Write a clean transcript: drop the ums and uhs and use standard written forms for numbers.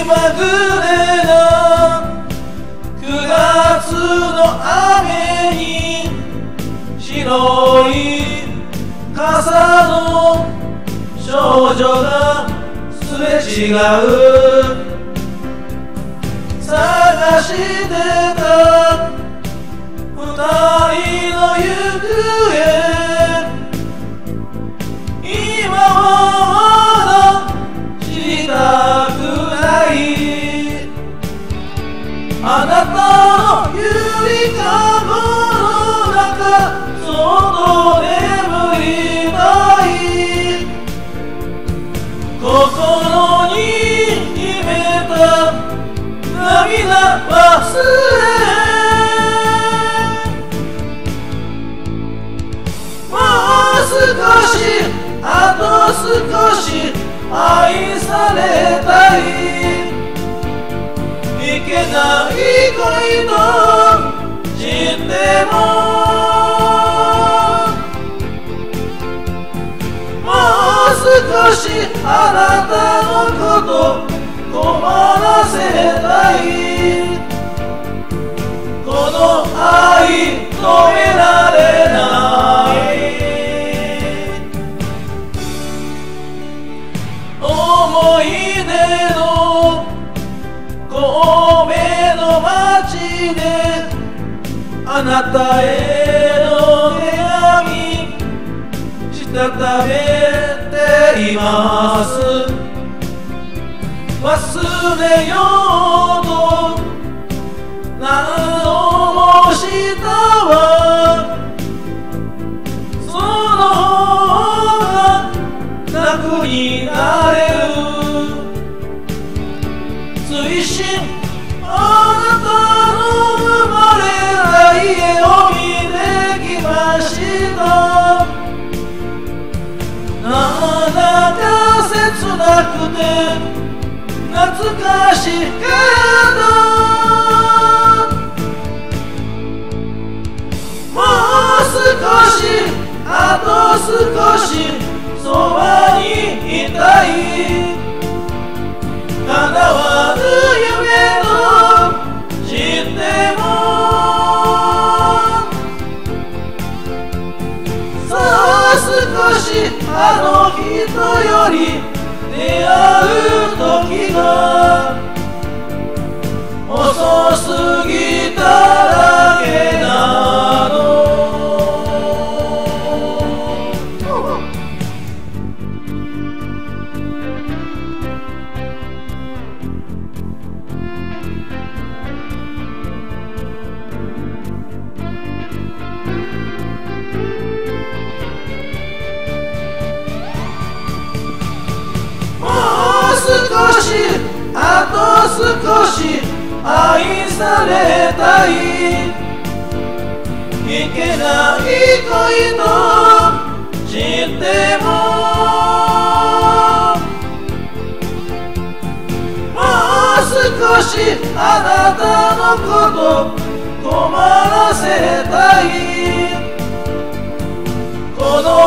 まぐれな9月の雨に白い傘の少女がすれ違う探してた二人の行方今はまだ知りたくないあなたのゆりかごの中そっと眠りたい心に秘めた涙忘れもう少しあと少し愛されたいいけない恋と知ってももう少しあなたのこと困らせたいこの愛止められない思い出の神戸の街であなたへの手紙したためています忘れようと何度もしたわその方が楽になれる追伸あなたの生まれない家を見てきましたなんだか切なくて懐かしいけどもう少しあと少しそばにいたい叶わぬ夢と知ってもさあ少しあの人より出会う時が遅すぎただけなの少しあと少し愛されたいいけない恋と知ってももう少しあなたのこと困らせたいこの